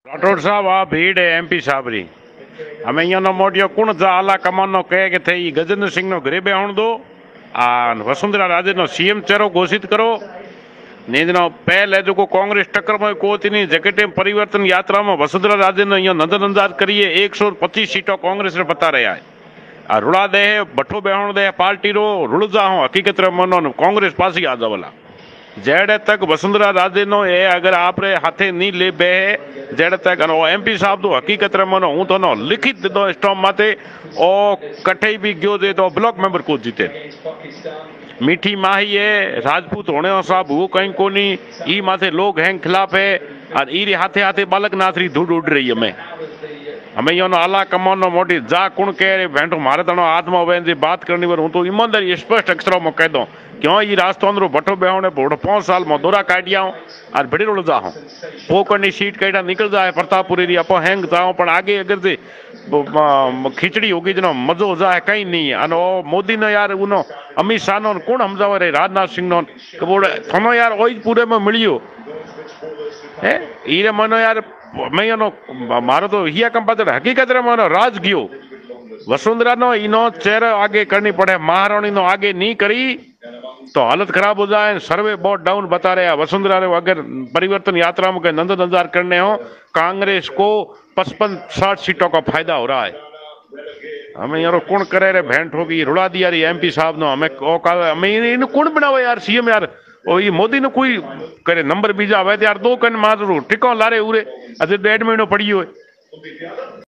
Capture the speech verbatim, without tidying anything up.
राठौड़ साहब आ भीड़ है एमपी साहब री हमें यहाँ मोटियो कुण जा आला कमानो कहे के थे गजेंद्र सिंह नो घरे बेहण दो आ वसुंधरा राजे नो सीएम चेहरो घोषित करो नींदनो पहले जो को कांग्रेस टक्कर में को तीनी जगटे परिवर्तन यात्रा में वसुंधरा राजे ने यहाँ नजरअंदाज करिए एक सौ पच्चीस सीटों कांग्रेस ने बता रहा है आ रुड़ा दे बठो बेहण दे पार्टी रो रुड़ जा हूँ हकीकत मनो कांग्रेस पास आ जावला जेड़े तक वसुंधरा राजे नो ए अगर आपरे हाथे नहीं ले बे जेड़े तक एमपी साहब तो हकीकत मनो हूँ तो नो लिखित दो स्टॉम माते ओ कठे भी गयो दे तो ब्लॉक मेंबर को जीते मीठी माही है राजपूत होने साहब वो कहीं कोनी ई माथे लोग हैं खिलाफ है और ई हाथे हाथे बालक नाथरी धूड़ उड़ रही है मैं हमें यो आला कमानो मोटी जा कुण कह भेंटो मारे तनो आत्मा वेन बात करनी पर हूँ तो ईमानदारी स्पष्ट अक्षरों में कह दो क्यों ये रास्तो अंदर भट्टो बेहोने बोड़ पांच साल में दौरा काटिया हूँ और भिड़ी उड़ जा हूँ पोकरनी सीट कहीं निकल जाए प्रतापपुरी री अपो हैंग जाओ पर आगे अगर से खिचड़ी होगी जनो मजो हो जाए कहीं नहीं है अनो मोदी ने यार उनो अमित शाह नो कौन हमजावे रे राजनाथ सिंह नो बोड़ थनो यार ओई पूरे में मिलियो है ईरे मनो यार मैं यो मारो तो हिया कम पता हकीकत रे मनो राज गयो वसुंधरा नो इनो चेहरा आगे करनी पड़े महारानी नो आगे नहीं करी तो हालत खराब हो जाए सर्वे बहुत डाउन बता रहे हैं वसुंधरा रे अगर परिवर्तन यात्रा में नजरअंदाज करने हो कांग्रेस को पचपन साठ सीटों का फायदा हो रहा है हमें यार कौन करे रे भेंट होगी रुड़ा दिया री एमपी साहब नो हमें हमें इन कौन बनावे यार सीएम यार ओ ये मोदी ने कोई करे नंबर बीजा आवे यार दो कन मार टिको लारे उरे अजे डेढ़ महीनो पड़ी हुए